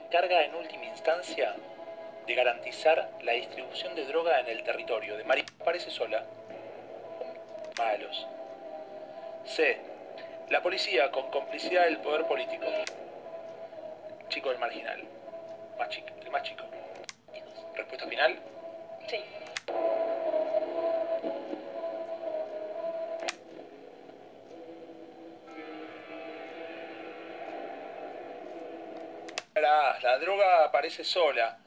encarga en última instancia de garantizar la distribución de droga en el territorio. De marihuana aparece sola. Malos. C. La policía con complicidad del poder político. Chico del marginal. Más chico, el más chico. Respuesta final. Sí. La droga aparece sola.